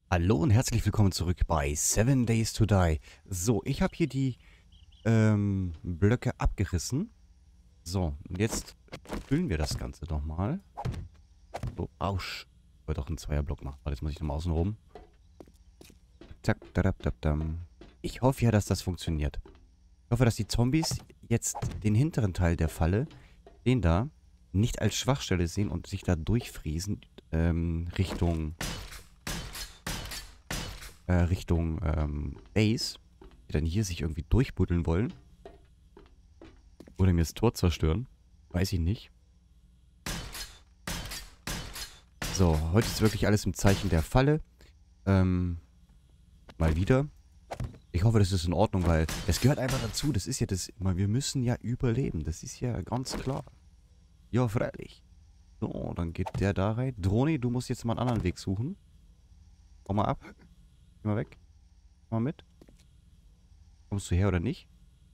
Hallo und herzlich willkommen zurück bei 7 Days to Die. So, ich habe hier die Blöcke abgerissen. So, und jetzt füllen wir das Ganze nochmal. So, ausch. Ich wollte doch einen Zweierblock machen. Warte, jetzt muss ich nochmal außen rum. Zack, dadabdabdam. Ich hoffe ja, dass das funktioniert. Ich hoffe, dass die Zombies jetzt den hinteren Teil der Falle, den da, nicht als Schwachstelle sehen und sich da durchfriesen Richtung Base, die dann hier sich irgendwie durchbuddeln wollen. Oder mir das Tor zerstören. Weiß ich nicht. So, heute ist wirklich alles im Zeichen der Falle. Mal wieder. Ich hoffe, das ist in Ordnung, weil es gehört einfach dazu. Das ist ja das, wir müssen ja überleben. Das ist ja ganz klar. Ja, freilich. So, dann geht der da rein. Droni, du musst jetzt mal einen anderen Weg suchen. Komm mal ab. Geh mal weg. Komm mal mit. Kommst du her oder nicht?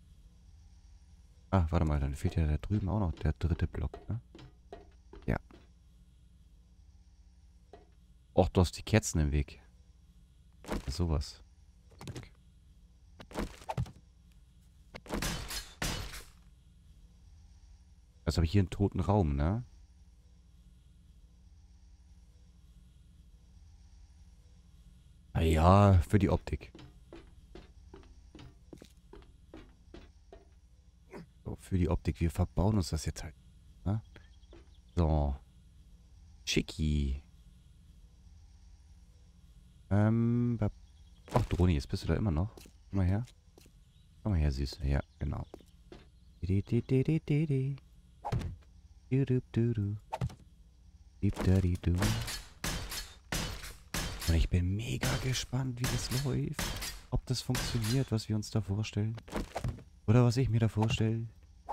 Ah, warte mal, dann fehlt ja da drüben auch noch der dritte Block, ne? Ja. Och, du hast die Kerzen im Weg. Sowas. Okay. Also habe ich hier einen toten Raum, ne? Ah ja, für die Optik. So, für die Optik. Wir verbauen uns das jetzt halt. Ne? So. Schicki. Ach, Droni, jetzt bist du da immer noch. Komm mal her. Komm mal her, Süße. Ja, genau. Und ich bin mega gespannt, wie das läuft. Ob das funktioniert, was wir uns da vorstellen. Oder was ich mir da vorstelle.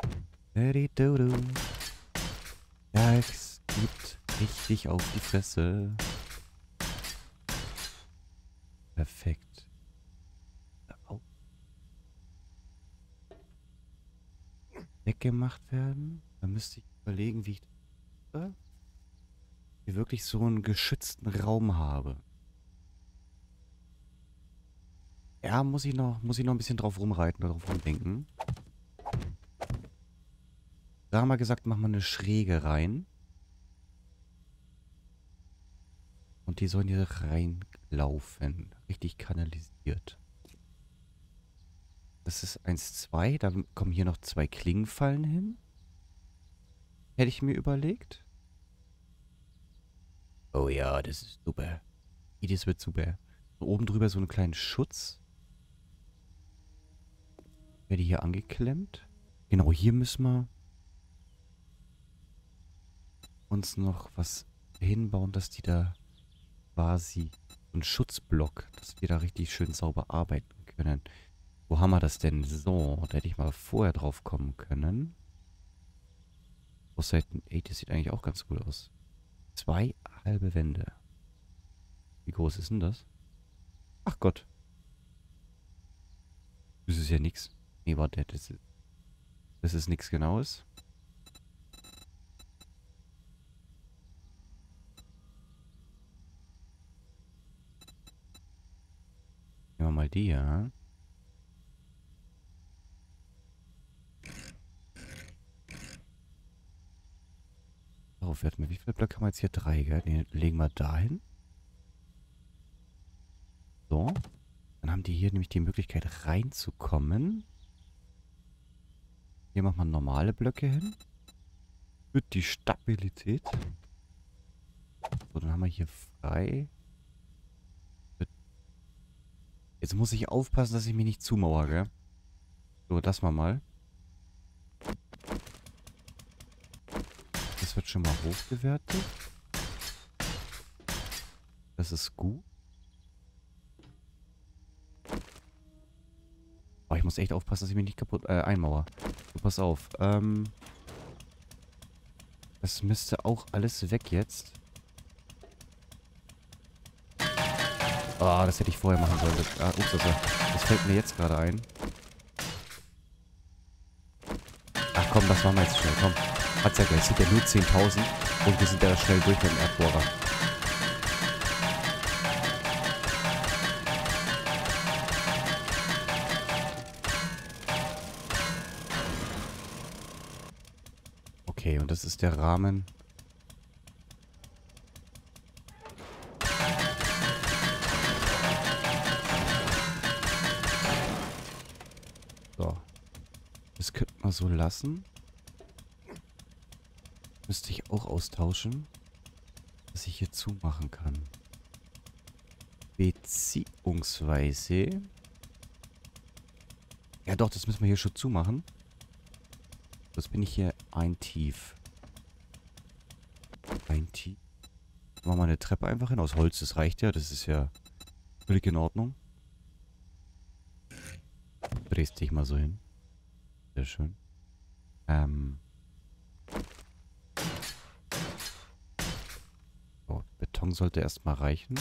Das gibt richtig auf die Fresse. Perfekt. Weggemacht werden. Dann müsste ich überlegen, wie ich hier wirklich so einen geschützten Raum habe. Ja, muss ich noch ein bisschen drauf rumreiten oder drauf rumdenken. Da haben wir gesagt, machen wir eine Schräge rein. Und die sollen hier reinlaufen. Richtig kanalisiert. Das ist 1, 2. Dann kommen hier noch 2 Klingenfallen hin. Hätte ich mir überlegt. Oh ja, das ist super. Das wird super. So oben drüber so einen kleinen Schutz. Werde hier angeklemmt. Genau, hier müssen wir uns noch was hinbauen, dass die da quasi so einen Schutzblock, dass wir da richtig schön sauber arbeiten können. Wo haben wir das denn? So, da hätte ich mal vorher drauf kommen können. Außerdem, ey, das sieht eigentlich auch ganz gut aus. 2 halbe Wände. Wie groß ist denn das? Ach Gott. Das ist ja nix. Nee, warte, das ist nichts Genaues. Nehmen wir mal die, ja. Darauf werden wir. Wie viele Blöcke haben wir jetzt hier? 3, gell? Den legen wir dahin. So. Dann haben die hier nämlich die Möglichkeit reinzukommen. Hier machen wir normale Blöcke hin. Für die Stabilität. So, dann haben wir hier frei. Jetzt muss ich aufpassen, dass ich mich nicht zumauere, gell? So, das mal. Das wird schon mal hochgewertet. Das ist gut. Oh, ich muss echt aufpassen, dass ich mich nicht kaputt einmauere. So, pass auf. Das müsste auch alles weg jetzt. Ah, das hätte ich vorher machen sollen. Ups, das fällt mir jetzt gerade ein. Ach komm, das machen wir jetzt schnell. Komm. Hat's ja gleich. Es sind ja nur 10.000. Und wir sind ja schnell durch mit dem Erdbohrer. Okay, und das ist der Rahmen. So. Das könnte man so lassen. Müsste ich auch austauschen, dass ich hier zumachen kann. Beziehungsweise... Ja doch, das müssen wir hier schon zumachen. Das bin ich hier ein tief. Ein tief. Machen wir eine Treppe einfach hin. Aus Holz, das reicht ja. Das ist ja völlig in Ordnung. Drehst dich mal so hin. Sehr schön. So, Beton sollte erstmal reichen.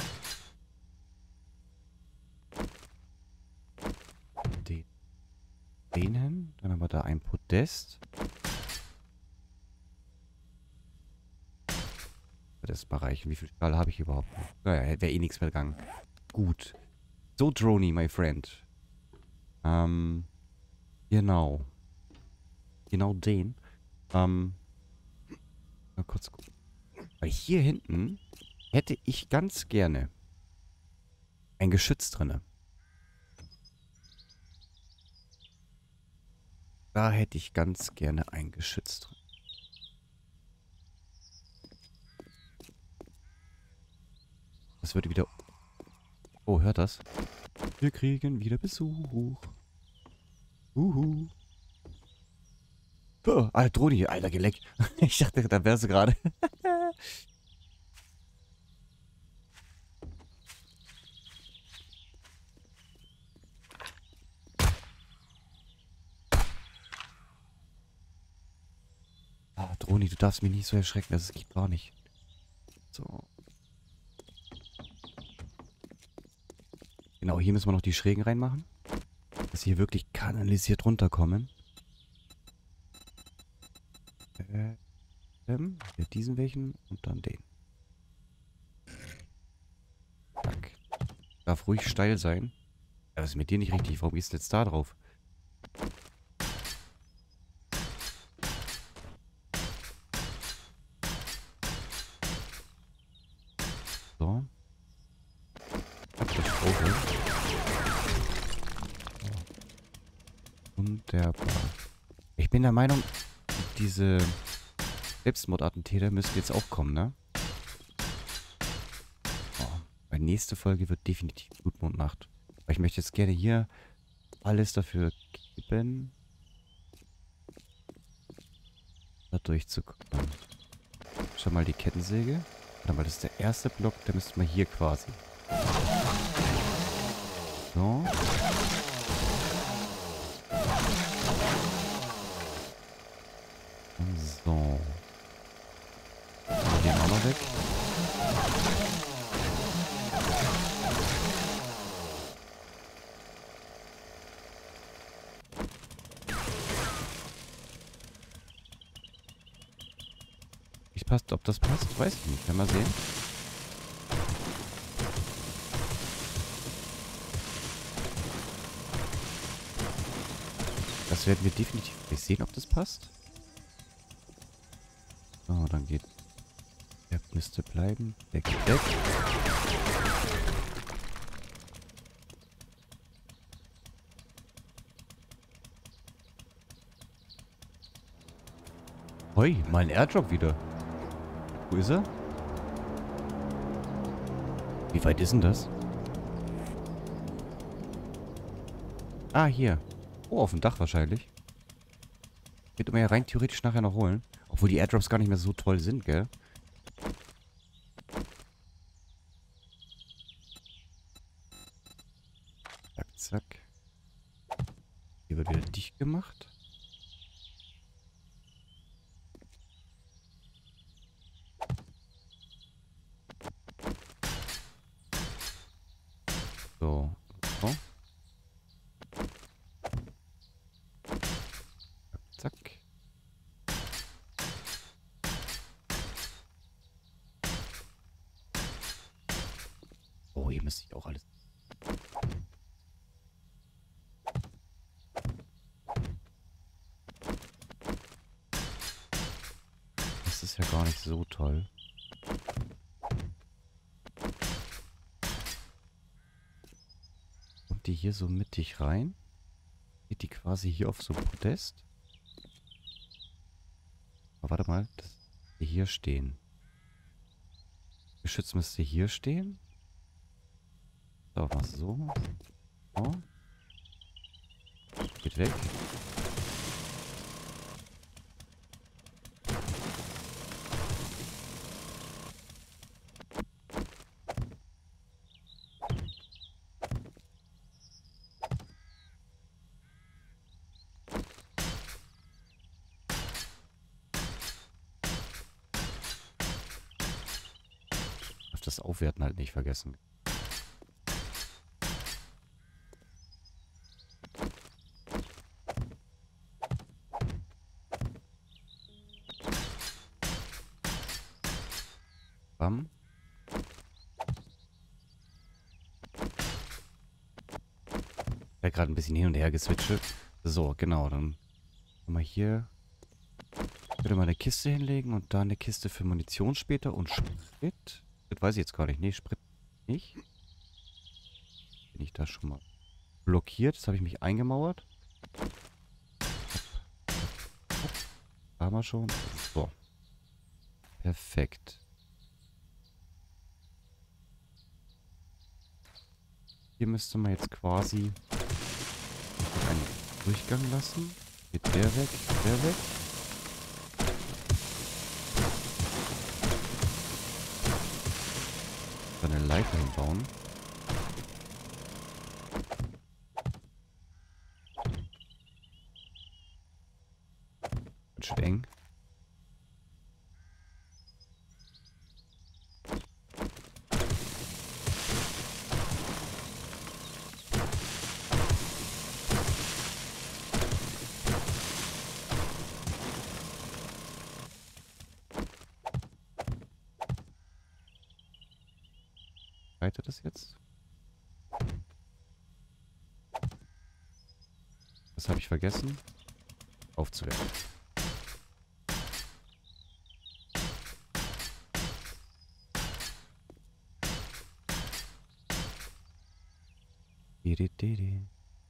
Den hin. Dann haben wir da ein Podest. Wird erstmal reichen. Wie viel Stahl habe ich überhaupt noch? Naja, wäre eh nichts mehr gegangen. Gut. So, Droney, my friend. Genau. Genau den. Mal kurz gucken. Weil hier hinten hätte ich ganz gerne ein Geschütz drinne. Da hätte ich ganz gerne ein Geschütz drin. Das würde wieder... Oh, hört das? Wir kriegen wieder Besuch. Uhu. Oh, Alter, Droni, Alter, Geleck. Ich dachte, da wärst du gerade. Ah, Droni, du darfst mich nicht so erschrecken. Das geht gar nicht. So. Genau, hier müssen wir noch die Schrägen reinmachen. Dass sie hier wirklich kanalisiert runterkommen. Ja, diesen welchen und dann den. Zack. Darf ruhig steil sein. Ja, was ist mit dir nicht richtig? Warum gehst du jetzt da drauf? So. Wunderbar. Ich bin der Meinung, diese Selbstmordattentäter müssen jetzt auch kommen, ne? Oh, meine nächste Folge wird definitiv Blutmondnacht. Aber ich möchte jetzt gerne hier alles dafür geben, da durchzukommen. Schau mal die Kettensäge. Warte mal, das ist der erste Block, der müsste mal hier quasi. So. So. Den auch noch weg. Wie passt, ob das passt, weiß ich nicht. Werden wir sehen. Das werden wir definitiv nicht sehen, ob das passt. So, dann geht... Der müsste bleiben. Der geht weg. Hoi, mein Airdrop wieder. Wo ist er? Wie weit ist denn das? Ah, hier. Oh, auf dem Dach wahrscheinlich. Könnte man ja rein theoretisch nachher noch holen. Obwohl die Airdrops gar nicht mehr so toll sind, gell? Zack, zack. Hier wird wieder dicht gemacht. So. So. Zack, zack. Oh, hier müsste ich auch alles... so toll. Kommt die hier so mittig rein? Geht die quasi hier auf so ein Podest? Aber warte mal, das müsste hier stehen. Geschütz müsste hier stehen. So, mal so. So. Geht weg. Das Aufwerten halt nicht vergessen. Bam. Ja, gerade ein bisschen hin und her geswitcht. So, genau. Dann können wir hier wieder mal eine Kiste hinlegen und da eine Kiste für Munition später und Sprit. Das weiß ich jetzt gar nicht. Nee, Sprit nicht. Bin ich da schon mal blockiert? Jetzt habe ich mich eingemauert. Da haben wir schon. So. Perfekt. Hier müsste man jetzt quasi einen Durchgang lassen. Geht der weg, der weg. Dann eine Leiter hinbauen. Ganz schön eng. Reitet das jetzt? Das habe ich vergessen. Aufzuwerten. Didi.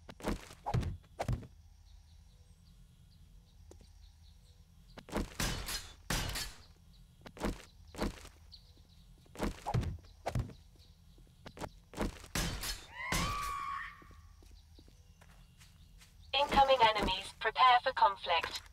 Incoming enemies. Prepare for conflict.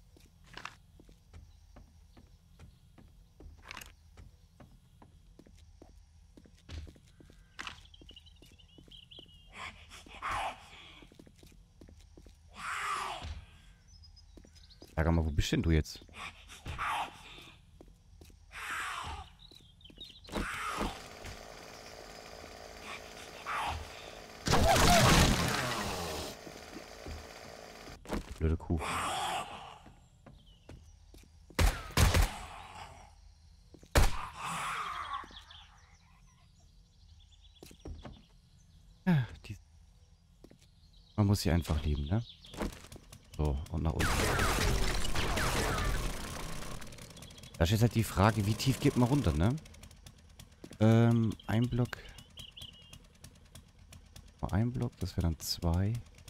Sag mal, wo bist denn du jetzt? Blöde Kuh. Ja, man muss sie einfach lieben, ne? So, und nach unten. Da ist jetzt halt die Frage, wie tief geht man runter, ne? Ein Block. Ein Block, das wäre dann 2.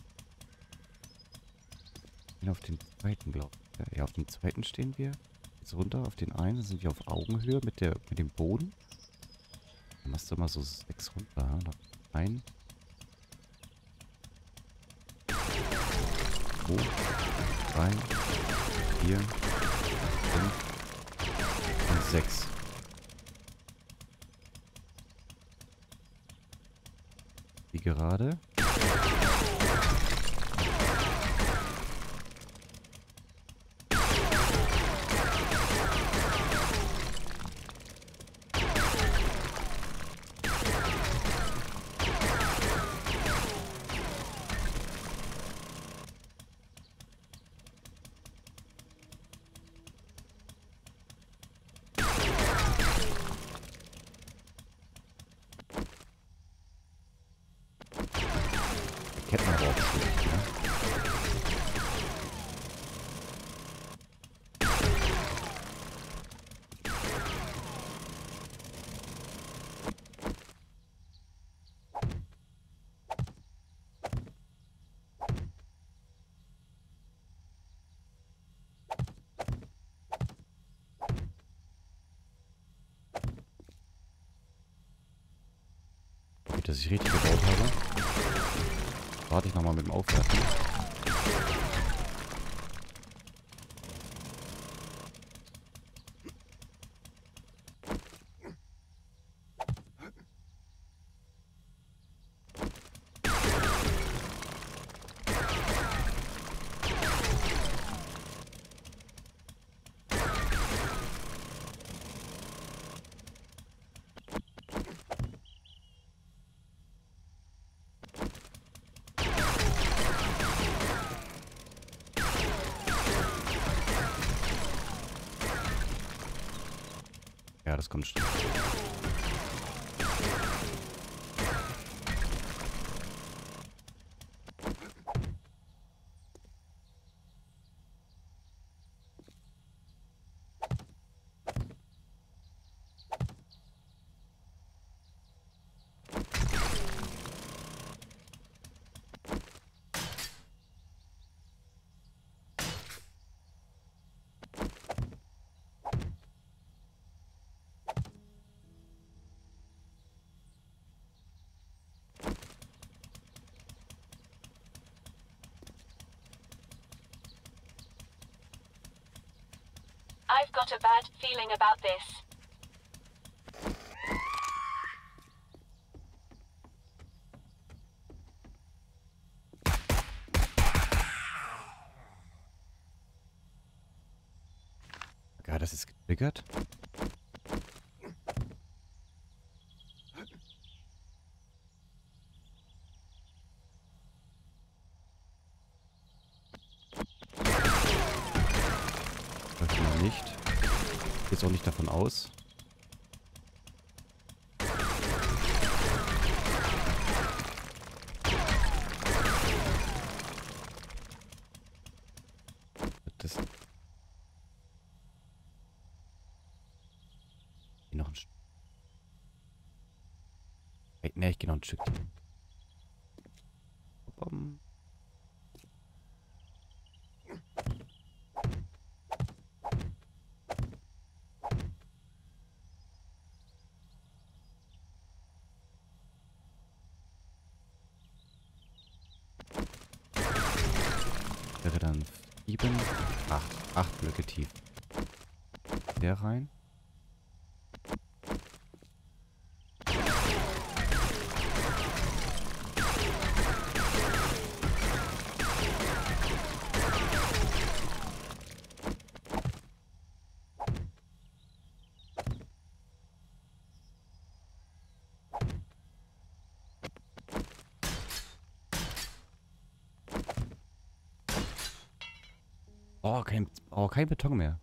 Auf den zweiten, glaube ich. Ja, auf den zweiten stehen wir. Jetzt runter auf den einen, sind wir auf Augenhöhe mit dem Boden. Dann machst du mal so 6 runter. Ja? Noch ein. 2, 3, 4, 5 und 6. Wie gerade. Ketten aber auch schlecht, ne? Damit dass ich richtig gebaut habe. Warte ich nochmal mit dem Aufwerten. Ja, das kommt schon. I've got a bad feeling about this. Ja, das ist getriggert. Läuft noch nicht. Jetzt auch nicht davon aus. Das. Geh noch ein Stück. Ne, ich gehe noch ein Stück. Bom. Wäre dann 7, 8 Blöcke tief. Der rein. Kein Beton mehr.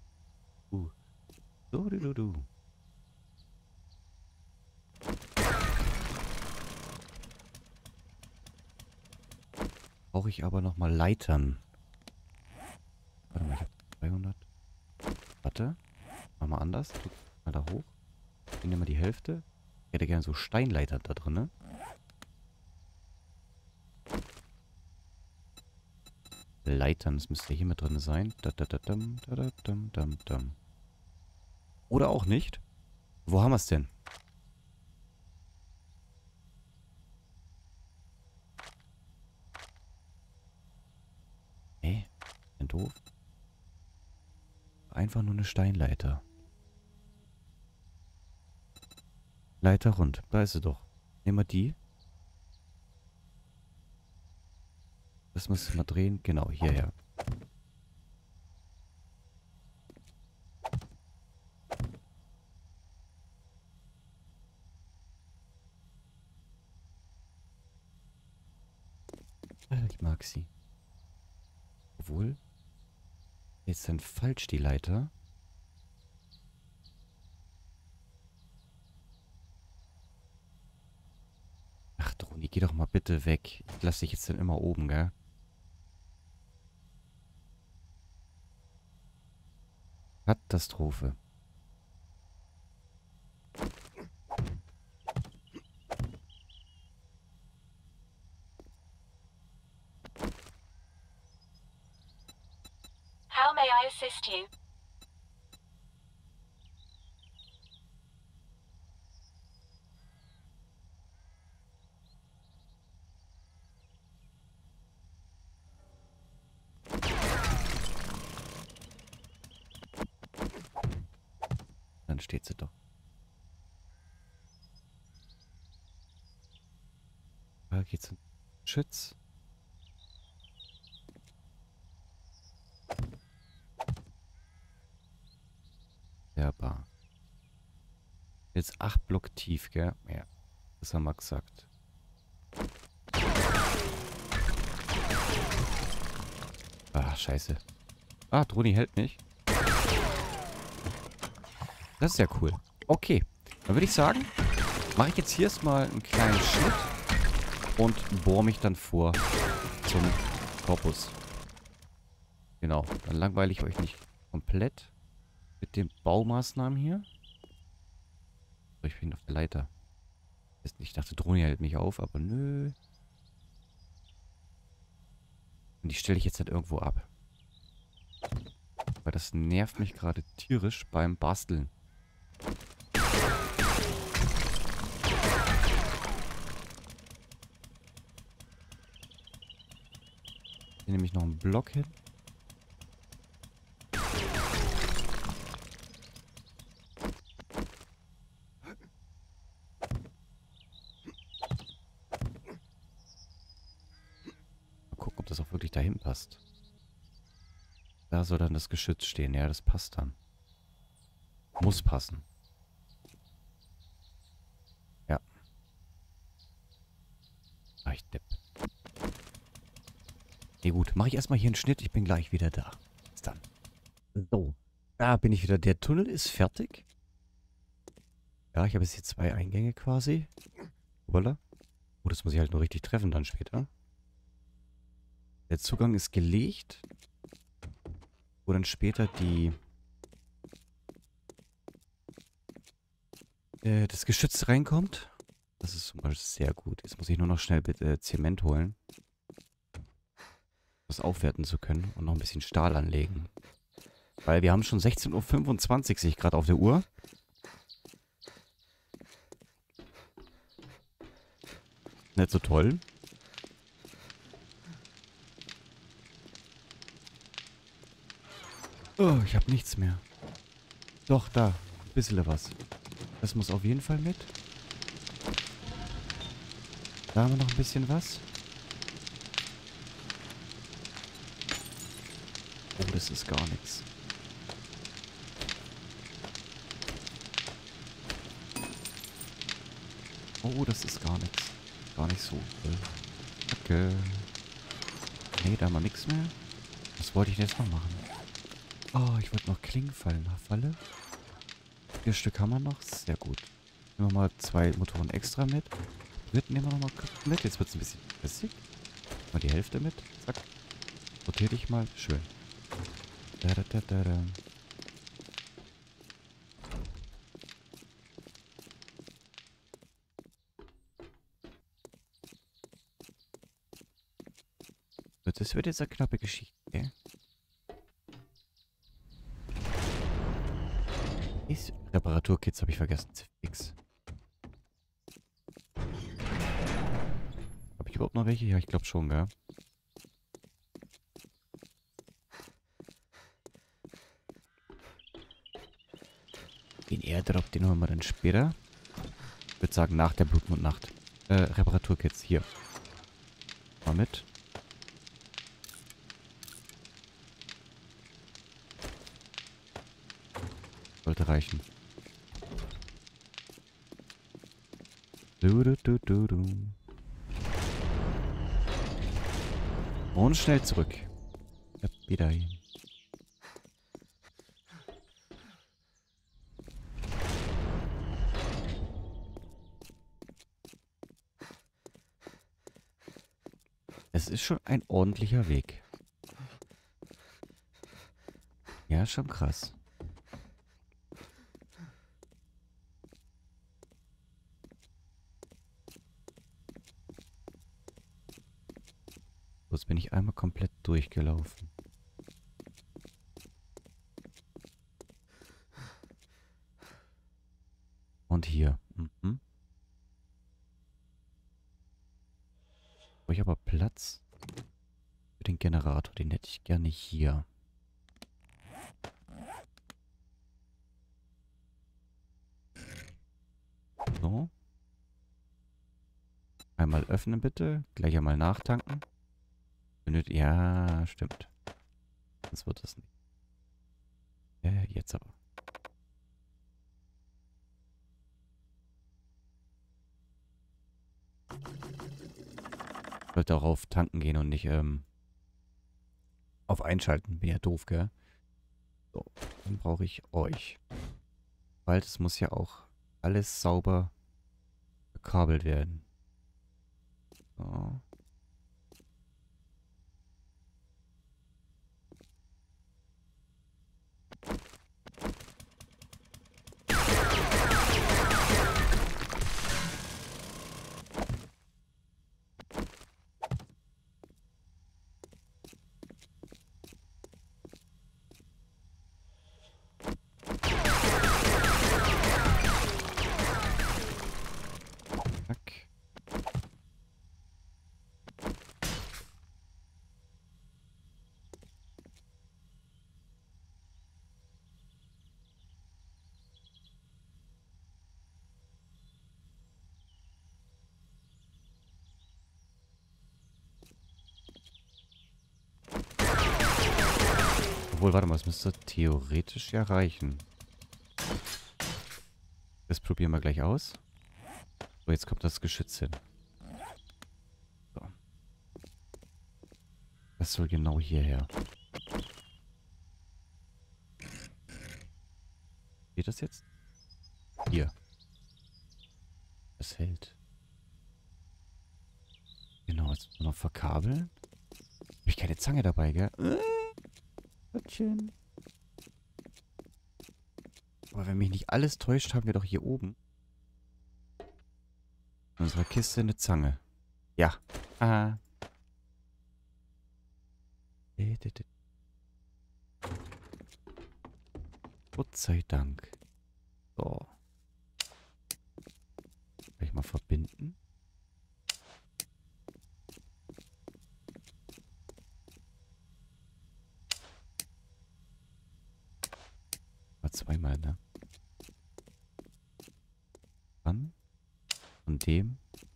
Du. Brauche ich aber noch mal Leitern. Warte mal, ich habe 200. Warte. Mach mal anders. Drück mal da hoch. Ich nehme mal die Hälfte. Ich hätte gerne so Steinleitern da drin, ne? Leitern, das müsste hier mit drin sein. Oder auch nicht. Wo haben wir es denn? Nee, bin doof. Einfach nur eine Steinleiter. Leiter rund. Da ist sie doch. Nehmen wir die. Das müssen wir drehen. Genau, hierher. Ich mag sie. Obwohl. Jetzt sind falsch die Leiter. Ach, Droni, geh doch mal bitte weg. Ich lasse dich jetzt dann immer oben, gell? Katastrophe. How may I assist you? dann steht sie doch. Da geht's in Schütz. Bar. Jetzt 8 Block tief, gell? Ja, das haben wir gesagt. Ah, scheiße. Ah, Droni hält mich. Das ist ja cool. Okay, dann würde ich sagen, mache ich jetzt hier erstmal einen kleinen Schnitt und bohre mich dann vor zum Korpus. Genau, dann langweile ich euch nicht komplett mit den Baumaßnahmen hier. So, ich bin auf der Leiter. Ich dachte, Droni hält mich auf, aber nö. Und die stelle ich jetzt halt irgendwo ab. Weil das nervt mich gerade tierisch beim Basteln. Hier nehme ich noch einen Block hin. Das auch wirklich dahin passt. Da soll dann das Geschütz stehen. Ja, das passt dann. Muss passen. Ja. Ah, ich depp. Nee, gut. Mache ich erstmal hier einen Schnitt. Ich bin gleich wieder da. Bis dann. So. Da bin ich wieder. Der Tunnel ist fertig. Ja, ich habe jetzt hier 2 Eingänge quasi. Voila. Oh, das muss ich halt nur richtig treffen dann später. Der Zugang ist gelegt. Wo dann später das Geschütz reinkommt. Das ist zum Beispiel sehr gut. Jetzt muss ich nur noch schnell Zement holen. Das aufwerten zu können. Und noch ein bisschen Stahl anlegen. Weil wir haben schon 16:25 Uhr, sehe ich gerade auf der Uhr. Nicht so toll. Oh, ich habe nichts mehr. Doch, da. Ein bisschen was. Das muss auf jeden Fall mit. Da haben wir noch ein bisschen was. Oh, das ist gar nichts. Oh, das ist gar nichts. Gar nicht so. Okay. Nee, da haben wir nichts mehr. Was wollte ich denn jetzt noch machen? Oh, ich wollte noch Klingenfallen Falle. 4 Stück haben wir noch. Sehr gut. Nehmen wir mal 2 Motoren extra mit. Dritten nehmen wir noch mal mit. Jetzt wird es ein bisschen flüssig. Mal die Hälfte mit. Zack. Rotiere dich mal. Schön. Da, da, da, da, da. Das wird jetzt eine knappe Geschichte, gell? Reparaturkits habe ich vergessen. Fix. Habe ich überhaupt noch welche? Ja, ich glaube schon, gell? Den Airdrop, den holen wir dann später. Ich würde sagen, nach der Blutmondnacht. Reparaturkits, hier. Mal mit. Sollte reichen. Und schnell zurück. Ja, wieder hin. Es ist schon ein ordentlicher Weg. Ja, schon krass. Jetzt bin ich einmal komplett durchgelaufen. Und hier. Mhm. Habe ich aber Platz für den Generator. Den hätte ich gerne hier. Einmal öffnen bitte. Gleich einmal nachtanken. Ja, stimmt. Das wird das nicht. Jetzt aber. Ich wollte auch auf tanken gehen und nicht auf einschalten. Bin ja doof, gell? So, dann brauche ich euch. Weil es muss ja auch alles sauber gekabelt werden. So. Zack. Obwohl, warte mal, es müsste theoretisch ja reichen. Das probieren wir gleich aus. So, jetzt kommt das Geschütz hin. So. Das soll genau hierher. Geht das jetzt? Hier. Das hält. Genau, jetzt müssen wir noch verkabeln. Habe ich keine Zange dabei, gell? Gottchen. Aber wenn mich nicht alles täuscht, haben wir doch hier oben in unserer Kiste eine Zange. Ja. Ah. Gott sei Dank. So. Gleich mal verbinden. Mal zweimal, ne? Dann. Von dem.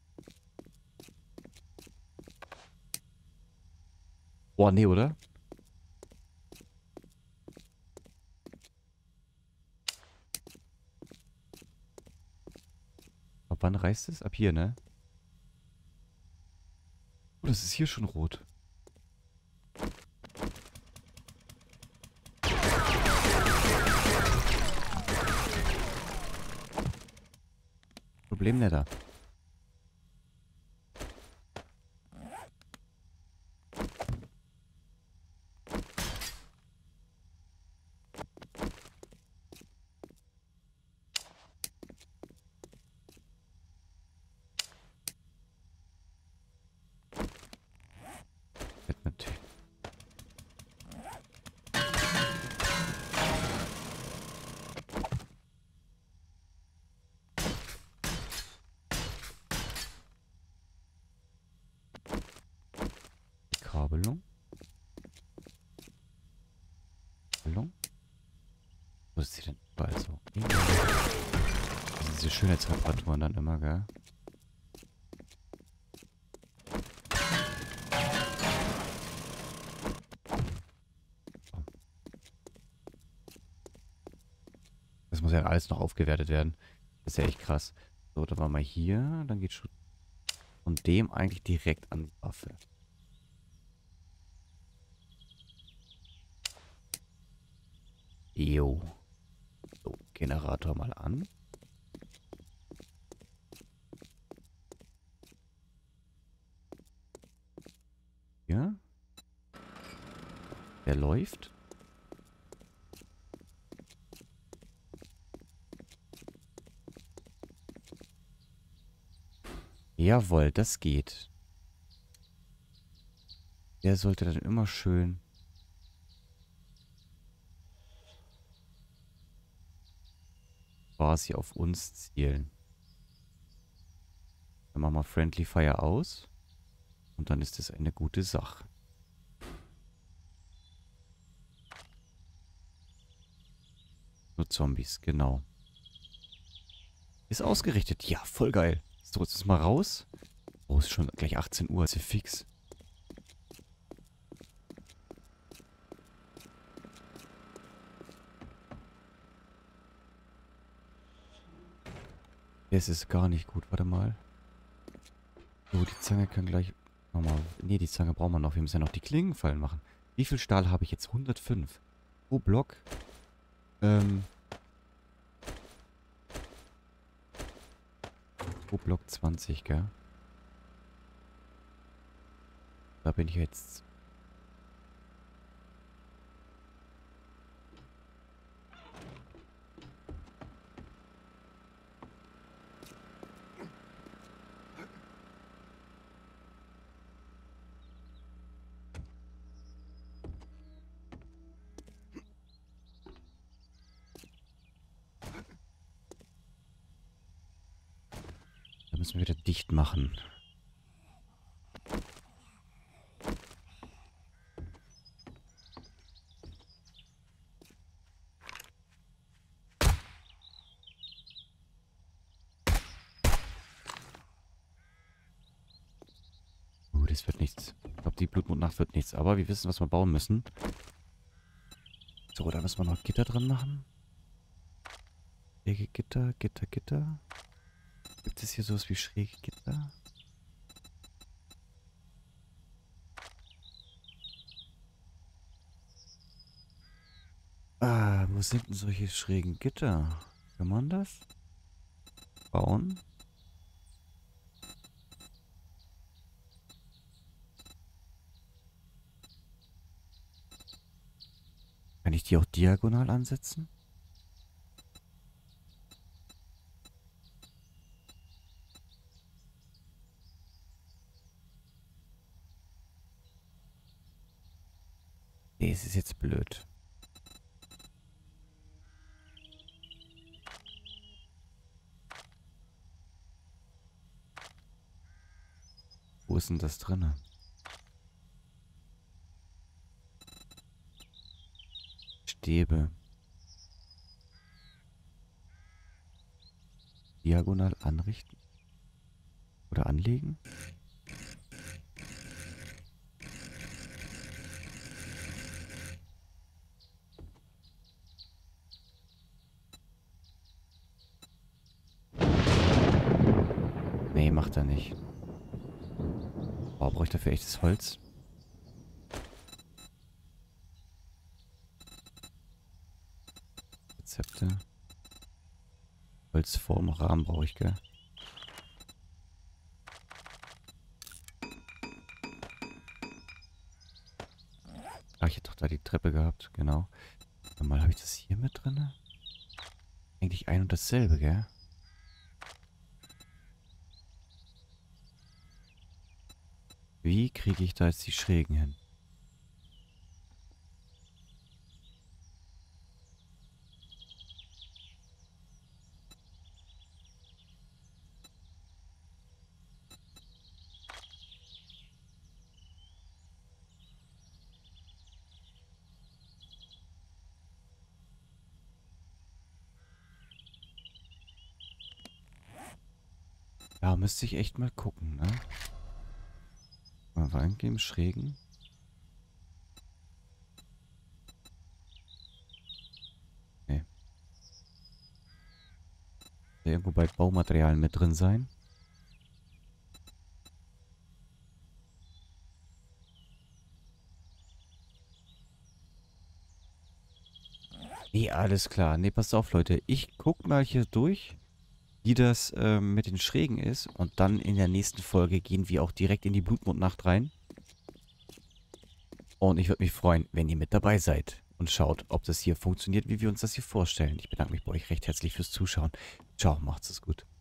Boah, nee, oder? Ab wann reißt es? Ab hier, ne? Oh, das ist hier schon rot. Problem nicht da. Natürlich. Kabelung. Kabelung. Wo ist sie denn überall so? Also diese Schönheitsreparaturen dann immer, gell? Das muss ja alles noch aufgewertet werden. Das ist ja echt krass. So, dann waren wir hier. Dann geht schon von dem eigentlich direkt an die Waffe. Jo. So, Generator mal an. Ja. Der läuft. Jawohl, das geht. Der sollte dann immer schön quasi auf uns zielen. Dann machen wir Friendly Fire aus. Und dann ist das eine gute Sache. Nur Zombies, genau. Ist ausgerichtet. Ja, voll geil. So, jetzt ist mal raus. Oh, ist schon gleich 18 Uhr. Ist ja fix. Das ist gar nicht gut. Warte mal. So, die Zange kann gleich nochmal... Nee, die Zange brauchen wir noch. Wir müssen ja noch die Klingenfallen machen. Wie viel Stahl habe ich jetzt? 105. Pro Block. Pro Block 20, gell? Da bin ich jetzt... Da müssen wir wieder dicht machen. Das wird nichts. Ich glaube, die Blutmondnacht wird nichts. Aber wir wissen, was wir bauen müssen. So, da müssen wir noch Gitter dran machen. Schräge Gitter, Gitter, Gitter. Gibt es hier sowas wie schräge Gitter? Ah, wo sind denn solche schrägen Gitter? Kann man das bauen? Kann ich die auch diagonal ansetzen? Nee, es ist jetzt blöd. Wo ist denn das drinne? Stäbe. Diagonal anrichten? Oder anlegen? Nee, macht er nicht. Oh, brauche ich dafür echtes Holz? Rezepte. Holzform, Rahmen brauche ich, gell? Ach, ich hätte doch da die Treppe gehabt, genau. Normal habe ich das hier mit drin. Eigentlich ein und dasselbe, gell? Wie kriege ich da jetzt die Schrägen hin? Ja, müsste ich echt mal gucken, ne? Mal reingeben, Schrägen. Nee. Soll irgendwo bei Baumaterialien mit drin sein? Nee, alles klar. Nee, passt auf, Leute. Ich guck mal hier durch, wie das mit den Schrägen ist. Und dann in der nächsten Folge gehen wir auch direkt in die Blutmondnacht rein. Und ich würde mich freuen, wenn ihr mit dabei seid und schaut, ob das hier funktioniert, wie wir uns das hier vorstellen. Ich bedanke mich bei euch recht herzlich fürs Zuschauen. Ciao, macht's es gut.